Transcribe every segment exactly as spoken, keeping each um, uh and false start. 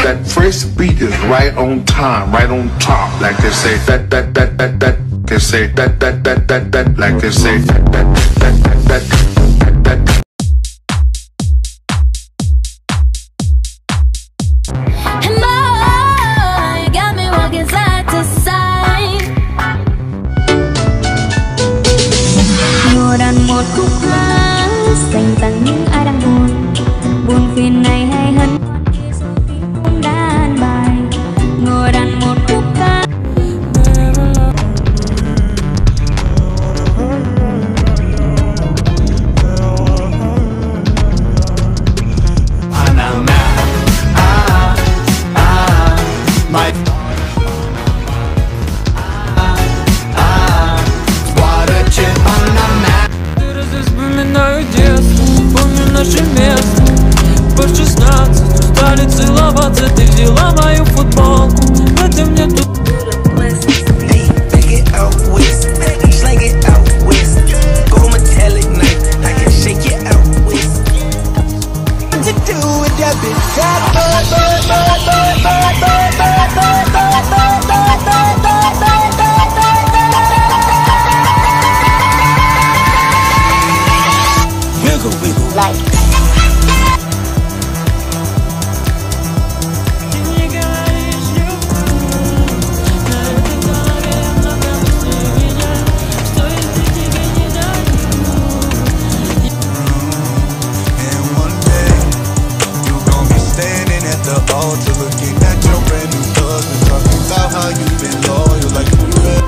that first beat is right on time, right on top. Like they say that that that that that. They say that that that that that. Like they say that that that that that that that. Một khúc hát dành tặng những ai đang buồn buồn phiền này hay hân không đàn bài ngồi đàn một khúc hát. Наше место по шестнадцать устали целоваться. Ты взяла мою футболку, это мне тут. Like altar looking at your brand new husband, talking about how you've been loyal like you read.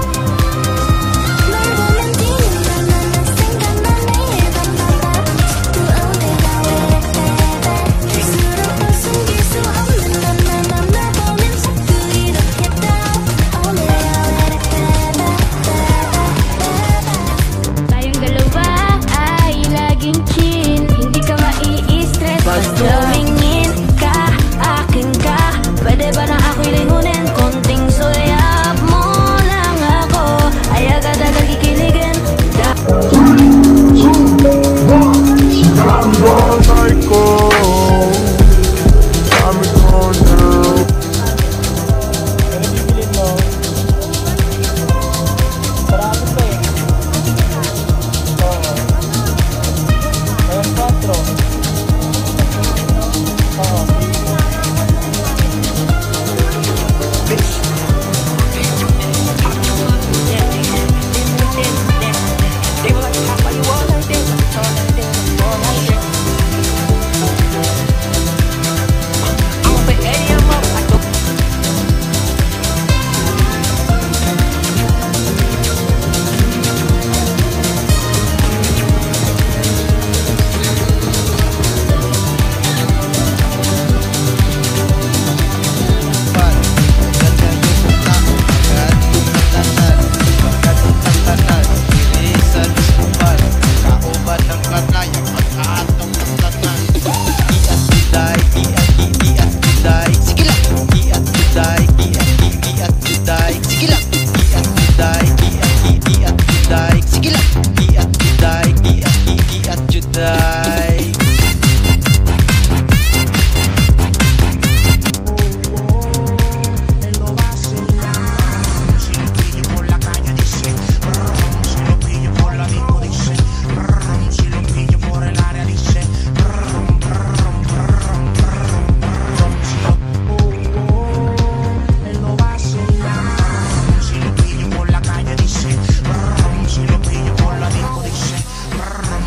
tayong dalawa ay laging chill, hindi ka mai-stress basta tumingin ka, akin ka. Pwede ba na ako'y lingunin? Konting suyap mo lang ako ay agad-agad kikiligin.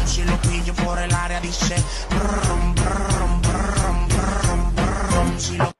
Si lo